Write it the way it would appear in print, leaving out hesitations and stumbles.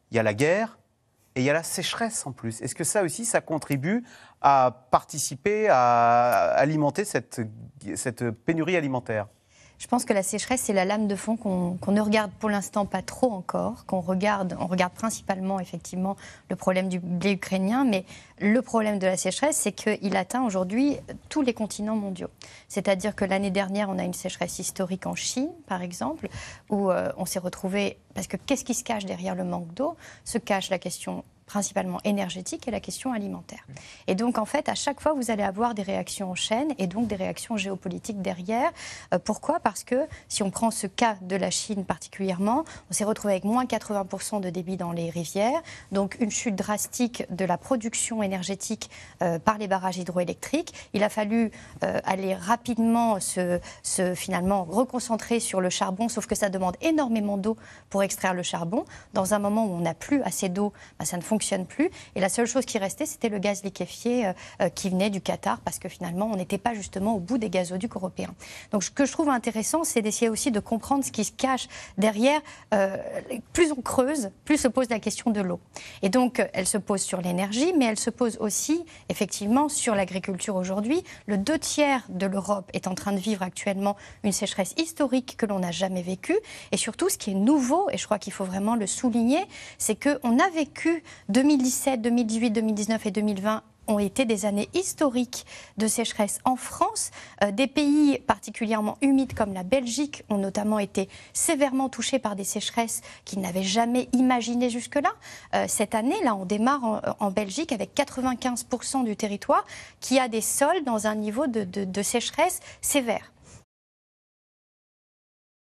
il y a la guerre et il y a la sécheresse en plus. Est-ce que ça aussi, ça contribue à participer à alimenter cette pénurie alimentaire ? Je pense que la sécheresse, c'est la lame de fond qu'on ne regarde pour l'instant pas trop encore, on regarde principalement effectivement le problème du blé ukrainien, mais le problème de la sécheresse, c'est qu'il atteint aujourd'hui tous les continents mondiaux. C'est-à-dire que l'année dernière, on a une sécheresse historique en Chine, par exemple, où on s'est retrouvé... Parce que qu'est-ce qui se cache derrière le manque d'eau ? Se cache la question principalement énergétique et la question alimentaire. Et donc, en fait, à chaque fois, vous allez avoir des réactions en chaîne et donc des réactions géopolitiques derrière. Pourquoi ? Parce que, si on prend ce cas de la Chine particulièrement, on s'est retrouvé avec moins 80% de débit dans les rivières, donc une chute drastique de la production énergétique par les barrages hydroélectriques. Il a fallu aller rapidement finalement reconcentrer sur le charbon, sauf que ça demande énormément d'eau pour extraire le charbon. Dans un moment où on n'a plus assez d'eau, ça ne fonctionne plus. Et la seule chose qui restait, c'était le gaz liquéfié qui venait du Qatar, parce que finalement, on n'était pas justement au bout des gazoducs européens. Donc, ce que je trouve intéressant, c'est d'essayer aussi de comprendre ce qui se cache derrière. Plus on creuse, plus se pose la question de l'eau. Et donc, elle se pose sur l'énergie, mais elle se pose aussi, effectivement, sur l'agriculture aujourd'hui. Le 2/3 de l'Europe est en train de vivre actuellement une sécheresse historique que l'on n'a jamais vécue. Et surtout, ce qui est nouveau, et je crois qu'il faut vraiment le souligner, c'est qu'on a vécu 2017, 2018, 2019 et 2020 ont été des années historiques de sécheresse en France. Des pays particulièrement humides comme la Belgique ont notamment été sévèrement touchés par des sécheresses qu'ils n'avaient jamais imaginées jusque-là. Cette année, là, on démarre en Belgique avec 95% du territoire qui a des sols dans un niveau de sécheresse sévère.